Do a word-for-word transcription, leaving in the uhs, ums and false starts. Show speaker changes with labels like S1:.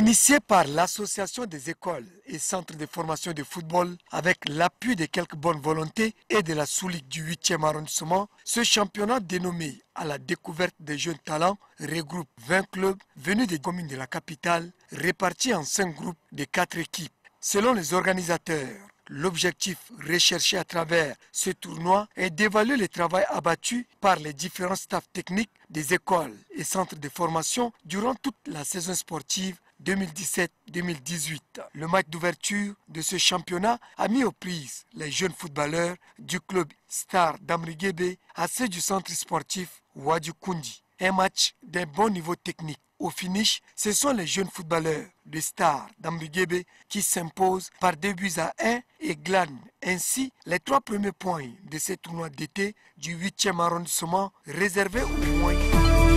S1: Initié par l'Association des écoles et centres de formation de football avec l'appui de quelques bonnes volontés et de la sous-ligue du huitième arrondissement, ce championnat dénommé à la découverte des jeunes talents regroupe vingt clubs venus des communes de la capitale répartis en cinq groupes de quatre équipes. Selon les organisateurs, l'objectif recherché à travers ce tournoi est d'évaluer le travail abattu par les différents staffs techniques des écoles et centres de formation durant toute la saison sportive deux mille dix-sept deux mille dix-huit. Le match d'ouverture de ce championnat a mis aux prises les jeunes footballeurs du club Star d'Amriguébé à ceux du centre sportif Wadi Kundi. Un match d'un bon niveau technique. Au finish, ce sont les jeunes footballeurs de Star d'Amriguébé qui s'imposent par deux buts à un et glanent ainsi les trois premiers points de ce tournoi d'été du huitième arrondissement réservé aux moins